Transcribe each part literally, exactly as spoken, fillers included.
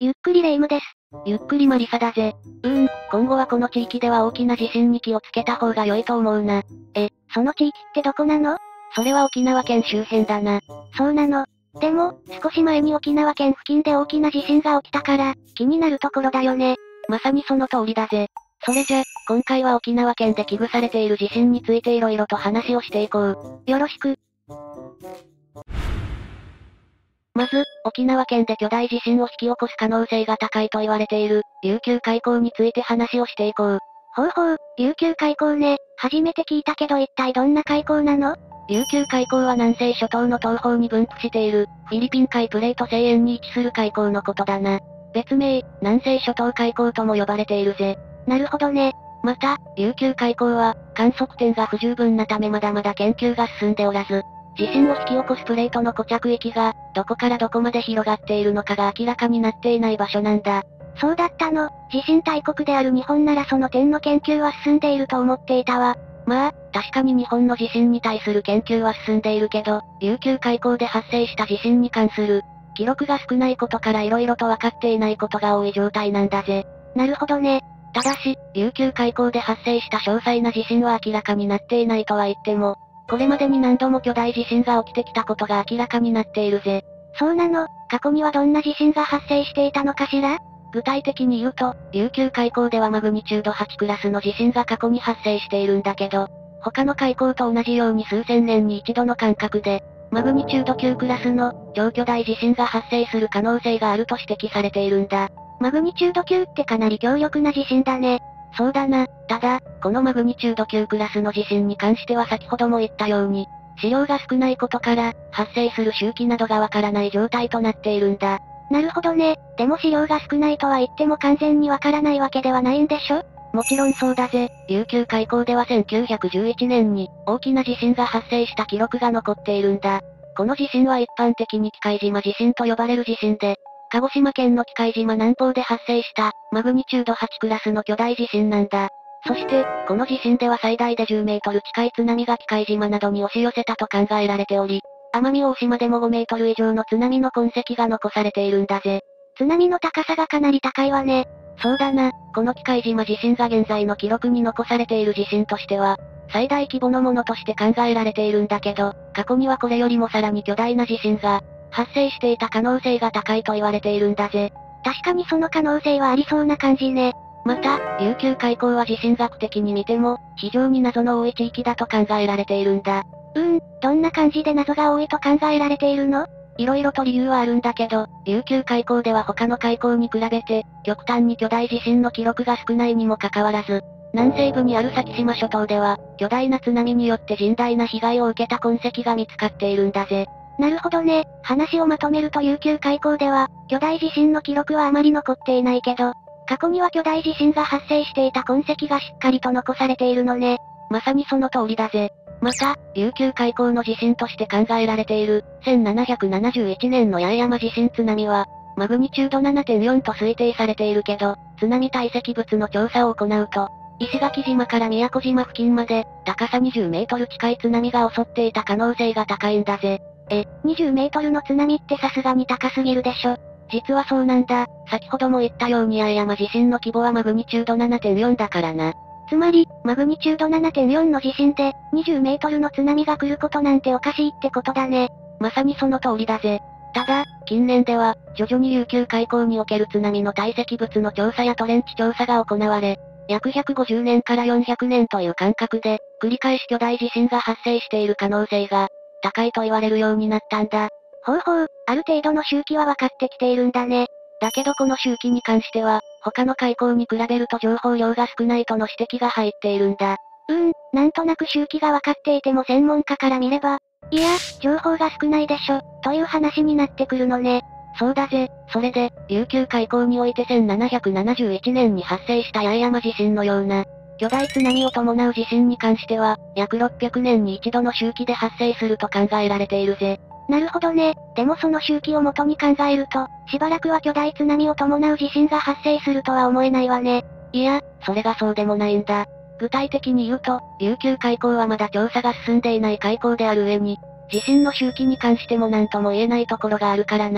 ゆっくりレ夢ムです。 ゆっくりマリサだぜ。うーん、今後はこの地域では大きな地震に気をつけた方が良いと思うな。 え、その地域ってどこなの？ それは沖縄県周辺だな。 そうなの。でも、少し前に沖縄県付近で大きな地震が起きたから、気になるところだよね。 まさにその通りだぜ。それじゃ、今回は沖縄県で危惧されている地震について色々と話をしていこう。 よろしく。 まず、沖縄県で巨大地震を引き起こす可能性が高いと言われている、琉球海溝について話をしていこう。 ほうほう、琉球海溝ね。初めて聞いたけど一体どんな海溝なの？ 琉球海溝は南西諸島の東方に分布している、フィリピン海プレート西縁に位置する海溝のことだな。別名、南西諸島海溝とも呼ばれているぜ。 なるほどね。 また、琉球海溝は、観測点が不十分なためまだまだ研究が進んでおらず、地震を引き起こすプレートの固着域が、どこからどこまで広がっているのかが明らかになっていない場所なんだ。 そうだったの。地震大国である日本ならその点の研究は進んでいると思っていたわ。 まあ、確かに日本の地震に対する研究は進んでいるけど、琉球海溝で発生した地震に関する、記録が少ないことから色々と分かっていないことが多い状態なんだぜ。 なるほどね。 ただし、琉球海溝で発生した詳細な地震は明らかになっていないとは言っても、これまでに何度も巨大地震が起きてきたことが明らかになっているぜ。 そうなの？過去にはどんな地震が発生していたのかしら？ 具体的に言うと、琉球海溝ではマグニチュードはちクラスの地震が過去に発生しているんだけど、他の海溝と同じように数千年に一度の間隔で、マグニチュードきゅうクラスの超巨大地震が発生する可能性があると指摘されているんだ。 マグニチュードきゅうってかなり強力な地震だね。 そうだな。ただ、このマグニチュードきゅうクラスの地震に関しては先ほども言ったように、資料が少ないことから、発生する周期などがわからない状態となっているんだ。 なるほどね。でも資料が少ないとは言っても完全にわからないわけではないんでしょ？ もちろんそうだぜ。琉球海溝ではせんきゅうひゃくじゅういちねんに、大きな地震が発生した記録が残っているんだ。この地震は一般的に喜界島地震と呼ばれる地震で、鹿児島県の喜界島南方で発生した、マグニチュードはちクラスの巨大地震なんだ。そして、この地震では最大でじゅうメートル近い津波が喜界島などに押し寄せたと考えられており、奄美大島でもごメートル以上の津波の痕跡が残されているんだぜ。 津波の高さがかなり高いわね。 そうだな、この喜界島地震が現在の記録に残されている地震としては、最大規模のものとして考えられているんだけど、過去にはこれよりもさらに巨大な地震が、発生していた可能性が高いと言われているんだぜ。 確かにその可能性はありそうな感じね。 また、琉球海溝は地震学的に見ても、非常に謎の多い地域だと考えられているんだ。 うーん、どんな感じで謎が多いと考えられているの？ 色々と理由はあるんだけど、琉球海溝では他の海溝に比べて、極端に巨大地震の記録が少ないにもかかわらず、南西部にある先島諸島では、巨大な津波によって甚大な被害を受けた痕跡が見つかっているんだぜ。 なるほどね。話をまとめると琉球海溝では、巨大地震の記録はあまり残っていないけど、過去には巨大地震が発生していた痕跡がしっかりと残されているのね。 まさにその通りだぜ。また、琉球海溝の地震として考えられている、せんななひゃくななじゅういちねんの八重山地震津波は、マグニチュード ななてんよん と推定されているけど、津波堆積物の調査を行うと、石垣島から宮古島付近まで、高さにじゅうメートル近い津波が襲っていた可能性が高いんだぜ。 え、にじゅうメートルの津波ってさすがに高すぎるでしょ。 実はそうなんだ。先ほども言ったように八重山地震の規模はマグニチュード ななてんよん だからな。 つまり、マグニチュード ななてんよん の地震で、にじゅうメートルの津波が来ることなんておかしいってことだね。 まさにその通りだぜ。ただ、近年では、徐々に琉球海溝における津波の堆積物の調査やトレンチ調査が行われ、約ひゃくごじゅうねんからよんひゃくねんという間隔で、繰り返し巨大地震が発生している可能性が、高いと言われるようになったんだ。 ほうほう、ある程度の周期は分かってきているんだね。 だけどこの周期に関しては、他の海溝に比べると情報量が少ないとの指摘が入っているんだ。 うーん、なんとなく周期が分かっていても専門家から見れば、いや、情報が少ないでしょ、という話になってくるのね。 そうだぜ。それで、琉球海溝においてせんななひゃくななじゅういちねんに発生した八重山地震のような、巨大津波を伴う地震に関しては、約ろっぴゃくねんに一度の周期で発生すると考えられているぜ。 なるほどね。でもその周期を元に考えると、しばらくは巨大津波を伴う地震が発生するとは思えないわね。 いや、それがそうでもないんだ。具体的に言うと、琉球海溝はまだ調査が進んでいない海溝である上に、地震の周期に関しても何とも言えないところがあるからな。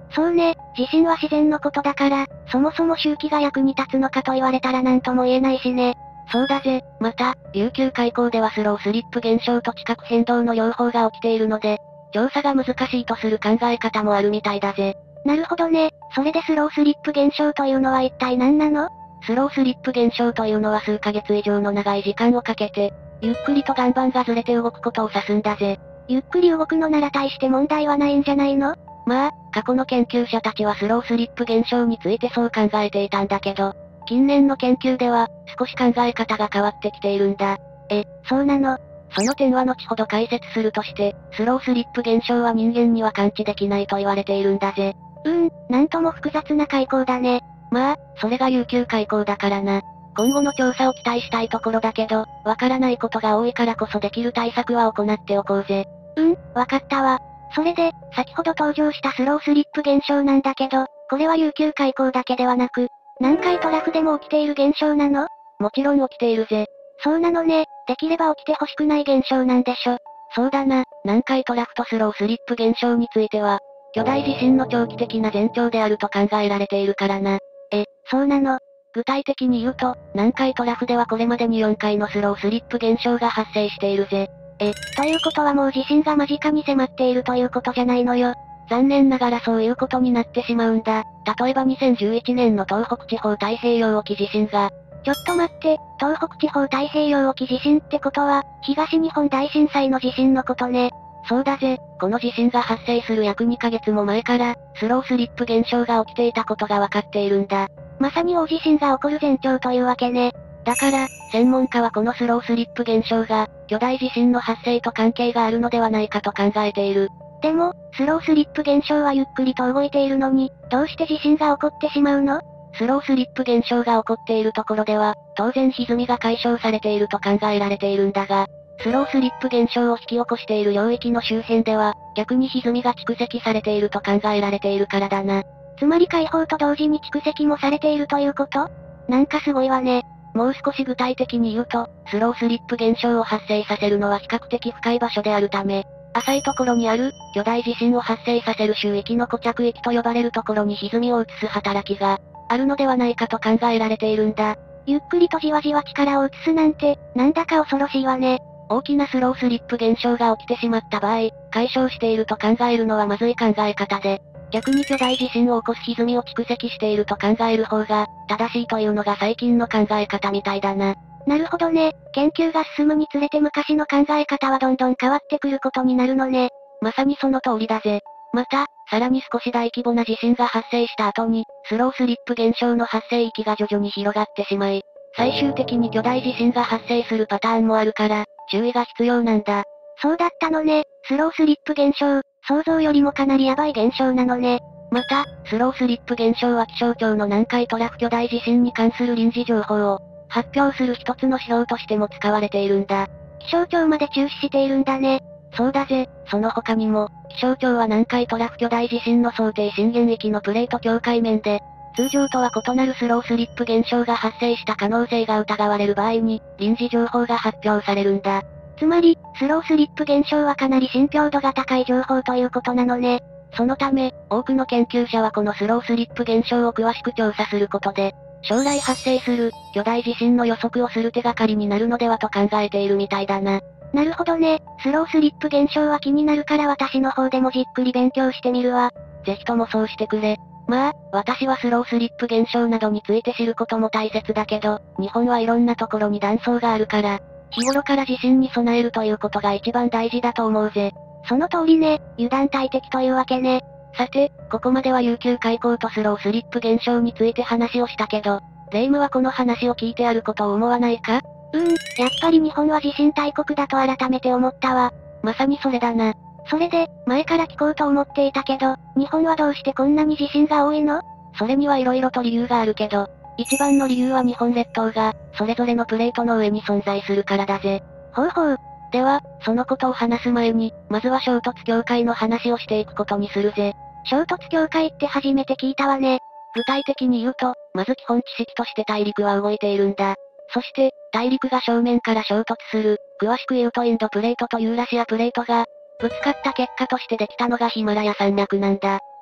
そうね、地震は自然のことだから、そもそも周期が役に立つのかと言われたら何とも言えないしね。 そうだぜ。また、琉球海溝ではスロースリップ現象と地殻変動の両方が起きているので、調査が難しいとする考え方もあるみたいだぜ。 なるほどね。それでスロースリップ現象というのは一体何なの？ スロースリップ現象というのは数ヶ月以上の長い時間をかけて、ゆっくりと岩盤がずれて動くことを指すんだぜ。 ゆっくり動くのなら大して問題はないんじゃないの？ まあ、過去の研究者たちはスロースリップ現象についてそう考えていたんだけど、近年の研究では、少し考え方が変わってきているんだ。 え、そうなの？ その点は後ほど解説するとして、スロースリップ現象は人間には感知できないと言われているんだぜ。 うーん、なんとも複雑な海溝だね。 まあ、それが琉球海溝だからな。今後の調査を期待したいところだけど、わからないことが多いからこそできる対策は行っておこうぜ。 うん、わかったわ。それで、先ほど登場したスロースリップ現象なんだけど、これは琉球海溝だけではなく、南海トラフでも起きている現象なの？ もちろん起きているぜ。 そうなのね。できれば起きてほしくない現象なんでしょ。 そうだな、南海トラフとスロースリップ現象については、巨大地震の長期的な前兆であると考えられているからな。 え、そうなの？ 具体的に言うと、南海トラフではこれまでによんかいのスロースリップ現象が発生しているぜ。 え、ということはもう地震が間近に迫っているということじゃないのよ。 残念ながらそういうことになってしまうんだ。例えばにせんじゅういちねんの東北地方太平洋沖地震が、 ちょっと待って、東北地方太平洋沖地震ってことは、東日本大震災の地震のことね。 そうだぜ、この地震が発生する約にかげつも前から、スロースリップ現象が起きていたことがわかっているんだ。 まさに大地震が起こる前兆というわけね。 だから、専門家はこのスロースリップ現象が、巨大地震の発生と関係があるのではないかと考えている。 でも、スロースリップ現象はゆっくりと動いているのに、どうして地震が起こってしまうの？ スロースリップ現象が起こっているところでは、当然歪みが解消されていると考えられているんだが、スロースリップ現象を引き起こしている領域の周辺では、逆に歪みが蓄積されていると考えられているからだな。 つまり解放と同時に蓄積もされているということ？なんかすごいわね。 もう少し具体的に言うと、スロースリップ現象を発生させるのは比較的深い場所であるため、浅いところにある、巨大地震を発生させる周域の固着域と呼ばれるところに歪みを移す働きが、あるのではないかと考えられているんだ。 ゆっくりとじわじわ力を移すなんて、なんだか恐ろしいわね。 大きなスロースリップ現象が起きてしまった場合、解消していると考えるのはまずい考え方で、逆に巨大地震を起こす歪みを蓄積していると考える方が、正しいというのが最近の考え方みたいだな。 なるほどね。研究が進むにつれて昔の考え方はどんどん変わってくることになるのね。 まさにその通りだぜ。また、さらに少し大規模な地震が発生した後に、スロースリップ現象の発生域が徐々に広がってしまい、最終的に巨大地震が発生するパターンもあるから、注意が必要なんだ。 そうだったのね。スロースリップ現象、想像よりもかなりヤバい現象なのね。 また、スロースリップ現象は気象庁の南海トラフ巨大地震に関する臨時情報を発表する一つの指標としても使われているんだ。 気象庁まで注視しているんだね。 そうだぜ。その他にも、気象庁は南海トラフ巨大地震の想定震源域のプレート境界面で、通常とは異なるスロースリップ現象が発生した可能性が疑われる場合に、臨時情報が発表されるんだ。 つまり、スロースリップ現象はかなり信憑度が高い情報ということなのね。 そのため、多くの研究者はこのスロースリップ現象を詳しく調査することで、将来発生する、巨大地震の予測をする手がかりになるのではと考えているみたいだな。 なるほどね。スロースリップ現象は気になるから私の方でもじっくり勉強してみるわ。 ぜひともそうしてくれ。まあ、私はスロースリップ現象などについて知ることも大切だけど、日本はいろんなところに断層があるから、日頃から地震に備えるということが一番大事だと思うぜ。 その通りね、油断大敵というわけね。 さて、ここまでは琉球海溝とスロースリップ現象について話をしたけど、レイムはこの話を聞いてあることを思わないか？ うーん、やっぱり日本は地震大国だと改めて思ったわ。 まさにそれだな。 それで、前から聞こうと思っていたけど、日本はどうしてこんなに地震が多いの？ それには色々と理由があるけど、一番の理由は日本列島が、それぞれのプレートの上に存在するからだぜ。 ほうほう。 では、そのことを話す前に、まずは衝突境界の話をしていくことにするぜ。 衝突境界って初めて聞いたわね。 具体的に言うと、まず基本知識として大陸は動いているんだ。そして、大陸が正面から衝突する、詳しく言うとインドプレートとユーラシアプレートが、ぶつかった結果としてできたのがヒマラヤ山脈なんだ。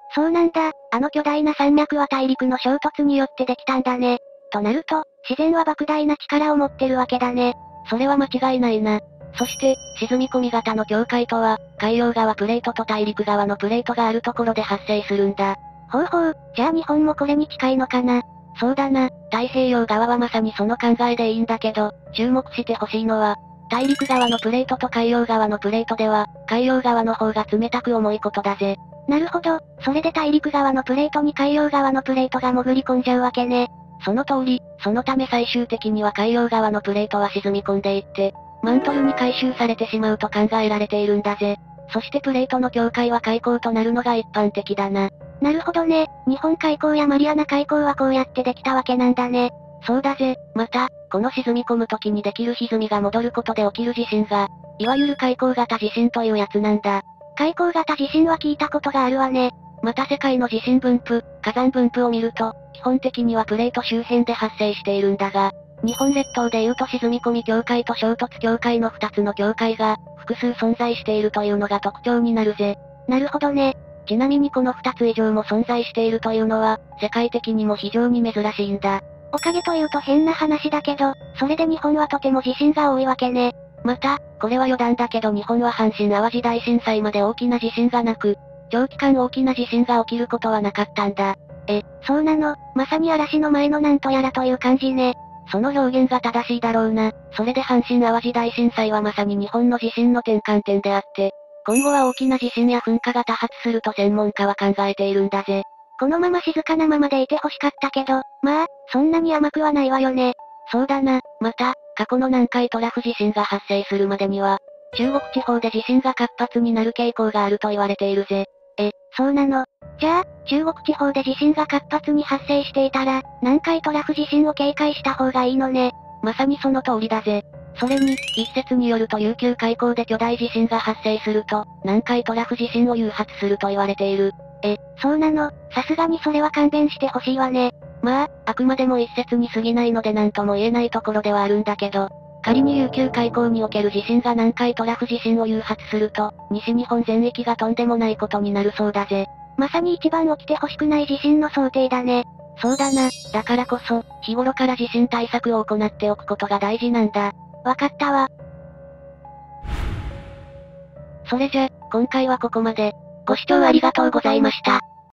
そうなんだ、あの巨大な山脈は大陸の衝突によってできたんだね。となると、自然は莫大な力を持ってるわけだね。 それは間違いないな。そして、沈み込み型の境界とは、海洋側プレートと大陸側のプレートがあるところで発生するんだ。 ほうほう、じゃあ日本もこれに近いのかな。 そうだな、太平洋側はまさにその考えでいいんだけど、注目してほしいのは、大陸側のプレートと海洋側のプレートでは、海洋側の方が冷たく重いことだぜ。 なるほど、それで大陸側のプレートに海洋側のプレートが潜り込んじゃうわけね。 その通り、そのため最終的には海洋側のプレートは沈み込んでいって、マントルに回収されてしまうと考えられているんだぜ。そしてプレートの境界は海溝となるのが一般的だな。 なるほどね、日本海溝やマリアナ海溝はこうやってできたわけなんだね。 そうだぜ、また、この沈み込む時にできる歪みが戻ることで起きる地震が、いわゆる海溝型地震というやつなんだ。 海溝型地震は聞いたことがあるわね。 また世界の地震分布、火山分布を見ると、基本的にはプレート周辺で発生しているんだが、日本列島でいうと沈み込み境界と衝突境界の二つの境界が、複数存在しているというのが特徴になるぜ。 なるほどね。 ちなみにこの二つ以上も存在しているというのは、世界的にも非常に珍しいんだ。 おかげというと変な話だけど、それで日本はとても地震が多いわけね。 また、これは余談だけど日本は阪神淡路大震災まで大きな地震がなく、長期間大きな地震が起きることはなかったんだ。 え、そうなの、まさに嵐の前のなんとやらという感じね。 その表現が正しいだろうな。それで阪神淡路大震災はまさに日本の地震の転換点であって、今後は大きな地震や噴火が多発すると専門家は考えているんだぜ。 このまま静かなままでいて欲しかったけど、まあ、そんなに甘くはないわよね。 そうだな、また、過去の南海トラフ地震が発生するまでには、中国地方で地震が活発になる傾向があると言われているぜ。 え、そうなの。じゃあ、中国地方で地震が活発に発生していたら、南海トラフ地震を警戒した方がいいのね。 まさにその通りだぜ。それに、一説によると琉球海溝で巨大地震が発生すると、南海トラフ地震を誘発すると言われている。 え、そうなの、さすがにそれは勘弁してほしいわね。 まあ、あくまでも一説に過ぎないので何とも言えないところではあるんだけど、仮に琉球海溝における地震が南海トラフ地震を誘発すると、西日本全域がとんでもないことになるそうだぜ。 まさに一番起きてほしくない地震の想定だね。 そうだな、だからこそ、日頃から地震対策を行っておくことが大事なんだ。 わかったわ。 それじゃ、今回はここまで。ご視聴ありがとうございました。